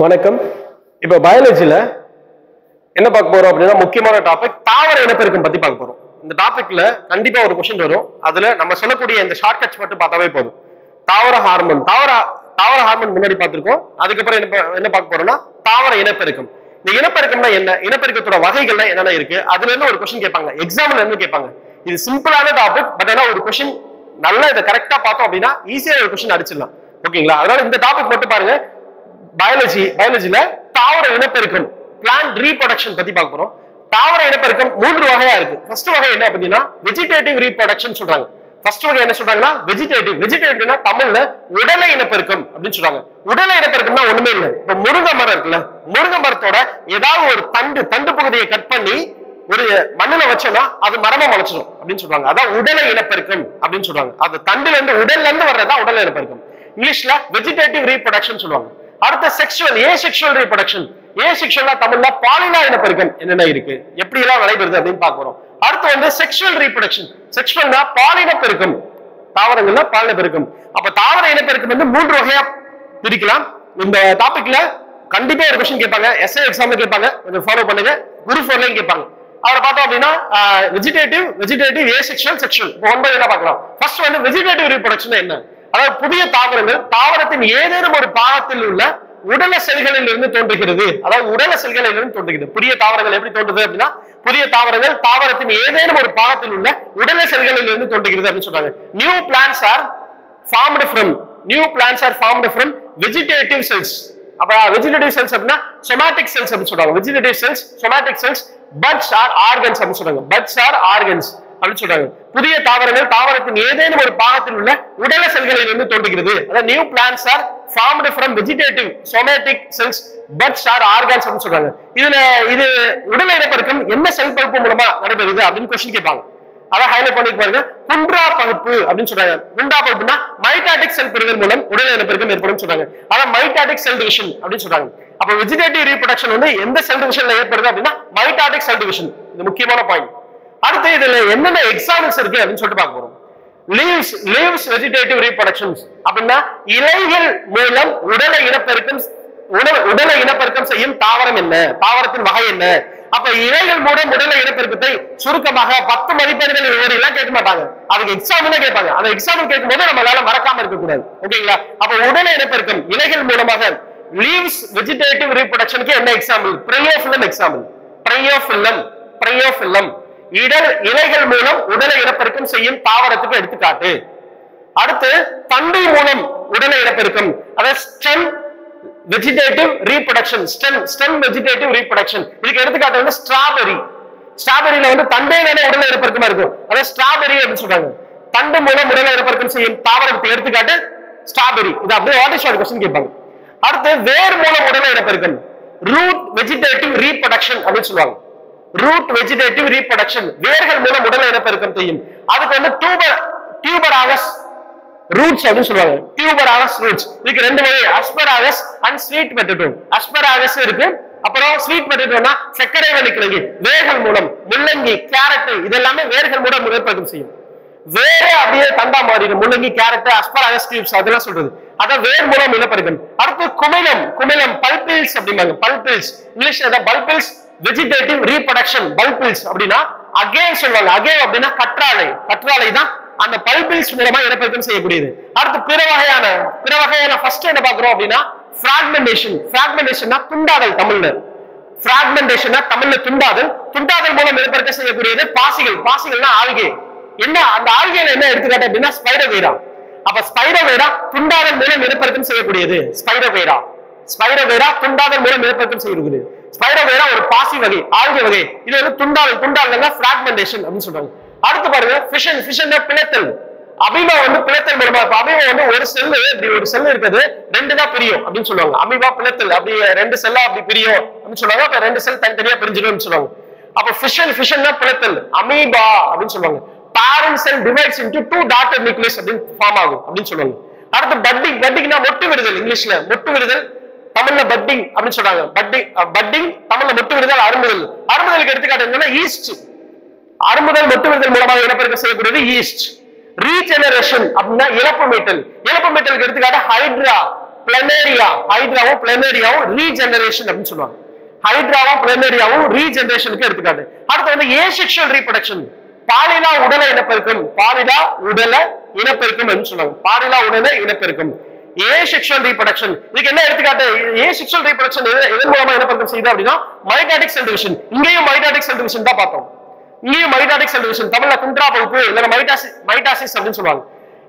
வணக்கம். இப்ப பயாலஜில என்ன பார்க்க போறோம் அப்படின்னா முக்கியமான டாபிக் தாவர இனப்பெருக்கம் பத்தி பார்க்க போறோம். இந்த டாபிக்ல கண்டிப்பா ஒரு क्वेश्चन வரும். அதுல நம்ம சொல்லக்கூடிய இந்த ஷார்ட்கட்ஸ் மட்டும் பார்த்தாவே போதும். தாவர ஹார்மோன் முன்னாடி பார்த்திருக்கோம். அதுக்கப்புறம் என்ன பார்க்க போறோம்னா தாவர இனப்பெருக்கம். இந்த இனப்பெருக்கம்னா என்ன, இனப்பெருக்கத்தோட வகைகள்லாம் என்னென்ன இருக்கு, அதுல இருந்து ஒரு क्वेश्चन கேட்பாங்க. எக்ஸாம்ல இருந்து கேட்பாங்க. இது சிம்பிளான டாபிக், பட் ஆனா ஒரு क्वेश्चन நல்லா இதை கரெக்டா பார்த்தோம் அப்படின்னா ஈஸியா ஒரு क्वेश्चन அடிச்சிடலாம். ஓகேங்களா? அதனால இந்த டாபிக் மட்டும் பாருங்க. பயாலஜில தாவர இனப்பெருக்கம் பிளான்ட் ரீப்ரொடக்ஷன் பத்தி பார்க்க போறோம். தாவர இனப்பெருக்கம் 3 வகையா இருக்கு. ஃபர்ஸ்ட் வகை என்ன அப்படின்னா வெஜிடேட்டிவ் ரீப்ரொடக்ஷன் சொல்றாங்க. ஃபர்ஸ்ட் வகை என்ன சொல்றாங்கன்னா வெஜிடேட்டிவ்னா தமிழ்ல உடலை இனப்பெருக்கம் அப்படின்னு சொல்றாங்க. உடலை இனப்பெருக்கம்னா ஒண்ணுமே இல்லை. இப்ப முருங்கை மரம் இருக்குல்ல, முருங்கை மரத்தோட ஏதாவது ஒரு தண்டு பகுதியை கட் பண்ணி ஒரு மண்ணுல வச்சோம்னா அது மரமா முளைச்சிடும் அப்படின்னு சொல்றாங்க. அதான் உடலை இனப்பெருக்கம் அப்படின்னு சொல்றாங்க. அது தண்டுல இருந்து உடல்ல இருந்து வர்றதா உடலை இனப்பெருக்கம். இங்கிலீஷ்ல வெஜிடேட்டிவ் ரீப்ரொடக்ஷன் சொல்லுவாங்க. அடுத்த செக்ஷுவல் ஏசெக்சுவல் ரீப்ரொடக்ஷன். ஏசெக்சுவல்னா தமிழ்ல பாலினா இனப்பெருக்கம் என்னென்ன இருக்கு, எப்படி எல்லாம் நடைபெறுது அப்படின்னு பார்க்க போறோம். அடுத்து வந்து செக்ஷுவல் ரீப்ரொடக்ஷன். செக்ஷுவல்னா பாலின பெருக்கம், தாவரங்கள்ல பாலின பெருக்கம். அப்ப தாவர இனப்பெருக்கம் வந்து 3 வகையா பிரிக்கலாம். இந்த டாபிக்ல கண்டிப்பா ஒரு क्वेश्चन கேட்பாங்க, எஸ்ஏ எக்ஸாம்ல கேட்பாங்க, கொஞ்சம் ஃபாலோ பண்ணுங்க. குரூப் 4லயும் கேட்பாங்க. அவரை பார்த்தோம் அப்படின்னா vegetative asexual sexual one by ஒன்னா பார்க்கலாம். ஃபர்ஸ்ட் வந்து வெஜிடேட்டிவ் ரீப்ரொடக்ஷன் என்ன, அதாவது புதிய தாவரங்கள் தாவரத்தின் ஏதேனும் ஒரு பாகத்தில் உள்ள உடல செல்களில் இருந்து தோன்றுகிறது. அதாவது உடல செல்களில் இருந்து தோன்றுகிறது. புதிய தாவரங்கள் எப்படி தோன்றுது அப்படின்னா புதிய தாவரங்கள் தாவரத்தின் ஏதேனும் ஒரு பாகத்தில் உள்ள உடல செல்களில் இருந்து தோன்றுகிறது அப்படின்னு சொல்றாங்க. New plants are formed from vegetative cells. அப்ப வெஜிடேட்டிவ் செல்ஸ் அப்படின்னா சொமாட்டிக் செல்ஸ் அப்படின்னு சொல்றாங்க. Vegetative cells, somatic cells, buds or organs அப்படின்னு சொல்றாங்க. பட்ஸ் ஆர் ஆர்கன்ஸ் அப்படின்னு சொல்றாங்க. புதிய தாவரங்கள் தாவரத்தின் ஏதேனும் ஒரு பாகத்தில் உள்ள உடல செல்களில் இருந்து தோன்றுகிறது. அதாவது new plants are formed from vegetative somatic cells, buds or organs அப்படின்னு சொல்றாங்க. இது உடல இனப்பெருக்கம் என்ன செல் பகுப்பு மூலமா நடைபெறுது அப்படின்னு क्वेश्चन கேட்பாங்க. அதான் ஹைலைட் பண்ணி பாருங்க. குன்றா பகுப்பு அப்படின்னு சொல்றாங்க. குன்றா பகுப்புனா மைட்டாட்டிக் செல் பெருகல் மூலம் உடல் இனப்பெருக்கம் ஏற்படும் சொல்றாங்க. அதான் மைட்டாட்டிக் செல் டிவிஷன் அப்படின்னு சொல்றாங்க. அப்ப வெஜிடேட்டிவ் ரீப்ரொடக்ஷன் வந்து எந்த செல் டிவிஷன்ல ஏற்படுது அப்படின்னா மைட்டாட்டிக் செல் டிவிஷன். இது முக்கியமான பாயிண்ட். அடுத்து இதுல என்னென்ன எக்ஸாம்பிள்ஸ் இருக்கு அப்படின்னு சொல்லிட்டு பார்க்க போறோம். லீவ்ஸ் வெஜிடேட்டிவ் ரீப்ரொடக்ஷன்ஸ் அப்படின்னா இலைகள் மூலம் உடலை இனப்பெருக்கம் செய்யும் தாவரம் என்ன, தாவரத்தின் வகை என்ன. அப்ப இலைகள் மூலம் உடலை இனப்பெருக்கத்தை சுருக்கமாக 10 மதிப்பெண்கள் எல்லாம் கேட்க மாட்டாங்க. அதுக்கு எக்ஸாம்பிள் கேட்பாங்க. அந்த எக்ஸாம்பிள் கேட்கும் போது நம்மளால மறக்காம இருக்கக்கூடாது. ஓகேங்களா? அப்ப உடலை இனப்பெருக்கம் இலைகள் மூலமாக லீவ்ஸ் வெஜிடேட்டிவ் ரீப்ரொடக்ஷனுக்கு என்ன எக்ஸாம்பிள்? Bryophyllum example. பிரையோஃபில்லம் இலைகள் மூலம் உடலை இனப்பெருக்கம் செய்யும் தாவரத்துக்கு எடுத்துக்காட்டு. அடுத்து தண்டு மூலம் உடலை இனப்பெருக்கம், அதாவது stem vegetative reproduction. Stem vegetative reproduction இதுக்கு எடுத்துக்காட்டு வந்து ஸ்ட்ராபெரியில வந்து தண்டே உடலை இனப்பெருக்கமா இருக்கும். அதாவது ஸ்ட்ராபெரி அப்படின்னு சொல்றாங்க. தண்டு மூலம் உடலை இனப்பெருக்கம் செய்யும் தாவரத்துக்கு எடுத்துக்காட்டு ஸ்ட்ராபெரி. இது அப்படியே வாட்டர் क्वेश्चन கேட்பாங்க. அடுத்து வேர் மூலம் உடலை இனப்பெருக்கம் ரூட் வெஜிடேட்டிவ் ரீப்ரொடக்ஷன் அப்படின்னு சொல்லுவாங்க. ரூட் வெஜிடேட்டிவ் ரீப்ரொடக்ஷன் வேர்கள் மூலம் உடல் இனப்பெருக்கம் செய்யும். அதுக்கு வந்து டியூபராகஸ் ரூட்ஸ் அப்படின்னு சொல்லுவாங்க. டியூபராகஸ் ரூட்ஸ் இதுக்கு 2 வகை, asparagus and sweet potato. Asparagus இருக்கு, அப்புறம் ஸ்வீட் பொட்டேட்டோனா சர்க்கரை வள்ளி கிழங்கு. வேர்கள் மூலம் முள்ளங்கி, கேரட் இதெல்லாமே வேர்கள் மூலம் இனப்பெருக்கம் செய்யும். வேற அப்படியே தண்டா மாறிடும். முள்ளங்கி, கேரட், அஸ்பராகஸ் டியூப்ஸ் அதெல்லாம் சொல்றது. அதான் வேர் மூலம் இனப்பெருக்கம். அடுத்து குமிழம் பல்பில்ஸ் அப்படிம்பாங்க. பல்பில்ஸ் இங்கிலீஷ் அதான் பல்பில்ஸ் வெஜிடேட்டிவ் ரீப்ரொடக்ஷன். பல்பில்ஸ் அப்படின்னா அகேன் சொல்லுவாங்க. அகேன் அப்படின்னா கற்றாழை தான் அந்த பல்பில்ஸ் மூலமா இனப்பெருக்கம் செய்யக்கூடியது. அடுத்து பிற வகையான ஃபர்ஸ்ட் என்ன பார்க்கிறோம் அப்படின்னா பிராக்மெண்டேஷன் துண்டாதல். தமிழ்ல துண்டாதல் மூலம் இனப்பெருக்கம் செய்யக்கூடியது பாசிகள்னா ஆல்கே. என்ன அந்த ஆல்கேல என்ன எடுத்துக்காட்டு அப்படின்னா ஸ்பைரோகைரா. அப்ப ஸ்பைரோகைரா துண்டாதல் மூலம் இனப்பெருக்கம் செய்யக்கூடியது. ஸ்பைரோகைரா துண்டாதல் மூலம் இனப்பெருக்கம் செய்யக்கூடியது. ஸ்பைரோகைரா ஒரு பாசி வகை, ஆல்கே வகை. இது வந்து துண்டாதல் பிராக்மெண்டேஷன் அப்படின்னு சொல்றாங்க. அடுத்து பாருங்க ஃபிஷன் பிளத்தல். அமீபா வந்து பிளத்தல் மூலமா. அமீபா வந்து ஒரு செல் இருக்குது 2 தான் பிரியும் அப்படின்னு சொல்லுவாங்க. அமீபா பிளத்தல் அப்படி 2 செல்லா அப்படி பிரியும் அப்படின்னு சொல்லுவாங்க. அப்ப 2 செல் தனித்தனியா பிரிஞ்சிடும் சொல்லுவாங்க. அப்ப ஃபிஷன் பிளத்தல் அமீபா அப்படின்னு சொல்லுவாங்க. parent cell divides into 2 daughter nucleus அப்படின்னு ஃபார்ம் ஆகும் அப்படின்னு சொல்லுவாங்க. அடுத்து பட்டிங்னா மொட்டு விடுதல். இங்கிலீஷ்ல மொட்டு விடுதல், தமிழ்ல பட்டிங் அப்படின்னு சொல்றாங்க. பட்டிங் தமிழ்ல மொட்டு விடுதல். அரும்புதலுக்கு எடுத்துக்காட்டு என்னன்னா ஈஸ்ட். அரும்புதல் மொட்டு விடுதல் மூலமாக இனப்பெருக்கம் செய்யக்கூடியது ஈஸ்ட். ரீஜெனரேஷன் அப்படின்னா இழப்பு மீட்டலுக்கு எடுத்துக்காட்டு பிளனேரியா, ஹைட்ராவும் பிளனேரியாவும் ரீஜெனரேஷன் அப்படின்னு சொல்லுவாங்க. ஹைட்ராவும் பிளனேரியாவும் ரீஜெனரேஷனுக்கு எடுத்துக்காட்டு. அடுத்து வந்து ஏசெக்சுவல் ரீப்ரொடக்ஷன், பாலிலா உடல இனப்பெருக்கம், பாலிலா உடல இனப்பெருக்கம் அப்படின்னு சொல்லுவாங்க. பாலிலா உடல இனப்பெருக்கம், ஏசெக்சுவல் ரீப்ரொடக்ஷன். இதுக்கு என்ன எடுத்துக்காட்டு? ஏசெக்சுவல் ரீப்ரொடக்ஷன் எதன் மூலமா இனப்பெருக்கம் செய்யுது அப்படின்னா மைட்டாடிக் செல் டிவிஷன். இங்கேயும் மைட்டாடிக் செல் டிவிஷன் தான் பார்த்தோம். இங்கேயும் மைட்டாடிக் செல் டிவிஷன், தமிழ்ல குன்றா பகுப்பு இல்ல மைட்டாசிஸ் அப்படின்னு சொல்லுவாங்க.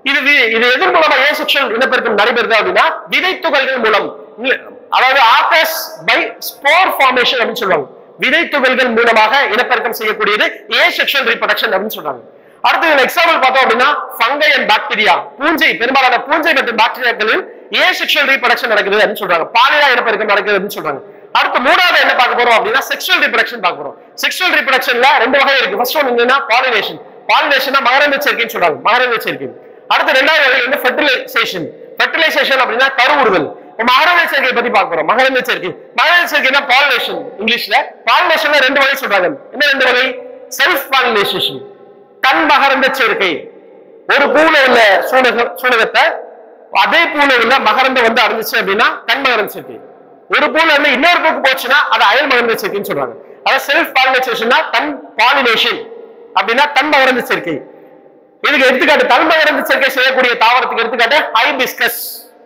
இது எதன் மூலமா ஏசெக்சுவல் இனப்பெருக்கம் நடைபெறுது அப்படின்னா விதை துகள்கள் மூலம், அதாவது ஆக்கஸ் பை ஸ்போர் ஃபார்மேஷன் அப்படின்னு சொல்லுவாங்க. விதை துகள்கள் மூலமாக இனப்பெருக்கம் செய்யக்கூடியது ஏசெக்சுவல் ரீப்ரொடக்ஷன் அப்படின்னு சொல்றாங்க. அடுத்து எக்ஸாம்பிள் பார்த்தோம் அப்படின்னா ஃபங்கை அண்ட் பாக்டீரியா, பூஞ்சை, பெரும்பாலான பூஞ்சை மற்றும் பாக்டீரியாக்களில் ஏசெக்சுவல் ரீப்ரொடக்ஷன் நடக்குது அப்படின்னு சொல்றாங்க. பாலிலா இனப்பெருக்கம் நடக்குது அப்படின்னு சொல்றாங்க. அடுத்து மூணாவது என்ன பார்க்க போறோம் அப்படின்னா செக்ஷுவல் ரீப்ரொடக்ஷன் பார்க்க போறோம். செக்ஷுவல் ரீப்ரொடக்ஷன்ல ரெண்டு வகை இருக்கு. ஃபர்ஸ்ட் ஒன் என்னன்னா பாலினேஷன். பாலினேஷன் மகரந்த சேர்க்கைன்னு சொல்றாங்க, மகரந்த சேர்க்கை. அடுத்து ரெண்டாவது வகை வந்து ஃபெர்டிலைசேஷன். ஃபெர்டிலைசேஷன் அப்படின்னா கருவுறுதல். மகரந்த சேர்க்கை பத்தி பார்க்க போறோம். மகரந்த சேர்க்கை, மகரந்த சேர்க்கைனா பாலினேஷன் இங்கிலீஷ்ல. பாலினேஷன்ல ரெண்டு வகை சொல்றாங்க. என்ன ரெண்டு வகை? செல்ஃப் பாலினேஷன், தன் மகரந்த சேர்க்கை. ஒரு பூல உள்ள சூனகத்தை அதே பூல உள்ள மகரந்தம் வந்து அடைஞ்சிச்சு அப்படின்னா தன் மகரந்த சேர்க்கை. ஒரு பூல இருந்து இன்னொரு பூக்கு போச்சுன்னா அது அயல் மகரந்த சேர்க்கைன்னு சொல்றாங்க. அதாவது செல்ஃப் பாலினேஷன்னா தன் பாலினேஷன் அப்படின்னா தன் மகரந்த சேர்க்கை. இதுக்கு எடுத்துக்காட்டு தன் மகரந்த சேர்க்கை செய்யக்கூடிய தாவரத்துக்கு எடுத்துக்காட்டு ஹைபிஸ்கஸ்,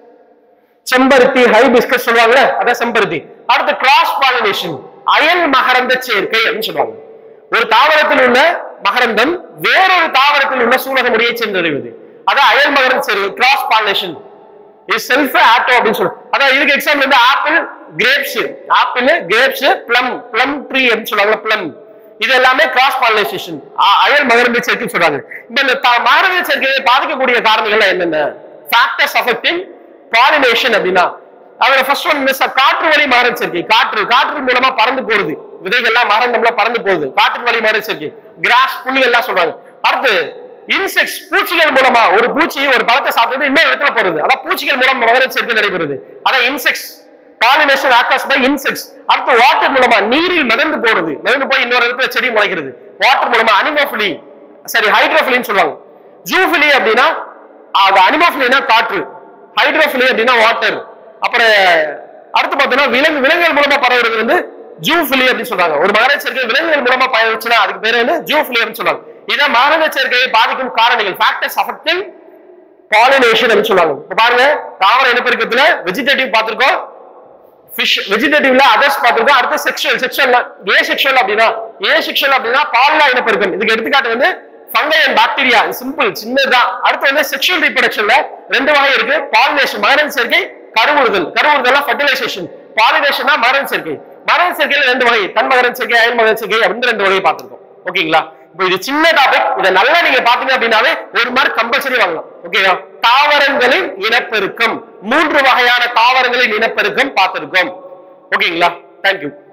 செம்பருத்தி, ஹைபிஸ்கஸ் சொல்லுவாங்க, அதான் செம்பருத்தி. அடுத்து கிராஸ் பாலினேஷன், அயல் மகரந்த சேர்க்கை அப்படின்னு சொல்லுவாங்க. ஒரு தாவரத்தில் உள்ள மகரந்தம் வேறொரு தாவரத்தில் உள்ள சூலக முடியை சென்றடைவது, அதான் அயல் மகரந்த சேர்க்கை, கிராஸ் பாலினேஷன். இது செல்ஃப் ஆட்டோ அப்படின்னு சொல்லுவாங்க. அதான் இதுக்கு எக்ஸாம்பிள் வந்து apple, grapes, apple, grapes, plum, plum tree அப்படின்னு சொல்லுவாங்க, பிளம். இது எல்லாமே கிராஸ் பாலினேஷன், அயல் மகரந்த சேர்க்கை சொல்றாங்க. இப்ப இந்த மகரந்த சேர்க்கையை பாதிக்கக்கூடிய காரணங்கள் என்னென்ன? ஃபேக்டர்ஸ் அஃபெக்டிங் பாலினேஷன் அப்படின்னா அதோட ஃபர்ஸ்ட் ஒன் காற்று வழி மகரந்த சேர்க்கை. காற்று மூலமா பறந்து போறது, விதைகள்லாம் மகரந்தம்ல பறந்து போகுது, காற்று வழி மகரந்த சேர்க்கை. கிராஸ், புள்ளிகள்லாம் சொல்றாங்க. அடுத்து இன்செக்ட்ஸ், பூச்சிகள் மூலமா ஒரு பூச்சி ஒரு பழத்தை சாப்பிட்டு இன்னொரு இடத்துல போறது, அதான் பூச்சிகள் மூலம் மகரந்த சேர்க்கை நடைபெறுது, அதான் insects. Pollination occurs by insects. அடுத்து வாட்டர் மூலமா நீரில் மிதந்து போறது, மிதந்து போய் இன்னொரு இடத்துல செடி முளைக்கிறது, வாட்டர் மூலமா. அனிமோஃபிலி, சரி ஹைட்ரோஃபிலின்னு சொல்லுவாங்க. ஜூஃபிலி அப்படின்னா அது அனிமோஃபிலினா காற்று, ஹைட்ரோஃபிலி அப்படின்னா வாட்டர். அப்புறம் அடுத்து பார்த்தோம்னா விலங்குகள் மூலமா பரவுறது வந்து ஜூஃபிலி அப்படின்னு சொல்றாங்க. ஒரு மகரந்த சேர்க்கை விலங்குகள் மூலமா பரவுச்சுன்னா அதுக்கு பேர் வந்து ஜூஃபிலி அப்படின்னு சொல்றாங்க. இதான் மகரந்த சேர்க்கையை பாதிக்கும் காரணிகள், ஃபேக்டர்ஸ் அஃபெக்டிங் பாலினேஷன் அப்படின்னு சொல்லுவாங்க. இப்ப பாருங்க, தாவர இனப்பெருக்கத்துல வெஜிடேட்டிவ் பார்த்திருக்கோம், ஃபிஷ் வெஜிடேட்டிவ்ல அதர்ஸ் பார்த்திருக்கோம். அடுத்து செக்ஷுவல் ஏசெக்சுவல் அப்படின்னா பாலிலா இனப்பெருக்கம். இதுக்கு எடுத்துக்காட்டு வந்து ஃபங்கை அண்ட் பாக்டீரியா, சிம்பிள், சின்னதுதான். அடுத்து வந்து செக்ஷுவல் ரீப்ரொடக்ஷன்ல ரெண்டு வகை இருக்கு. பாலினேஷன் மகரந்த சேர்க்கை, கருவுறுதல் ஃபெர்டிலைசேஷன். பாலினேஷன்னா மகரந்த சேர்க்கை. மகரந்த சேர்க்கையில ரெண்டு வகை, தன் மகரந்த சேர்க்கை, அயல் மகரந்த சேர்க்கை அப்படின்னு ரெண்டு வகையை பார்த்திருக்கோம். ஓகேங்களா? இப்போ இது சின்ன டாபிக், இதை நல்லா நீங்க பாத்தீங்க அப்படின்னாவே ஒரு மார்க் கம்பல்சரி வாங்கலாம். ஓகேவா? தாவரங்களின் இனப்பெருக்கம், 3 வகையான தாவரங்களின் இனப்பெருக்கம் பார்த்திருக்கோம். ஓகேங்களா? தேங்க்யூ.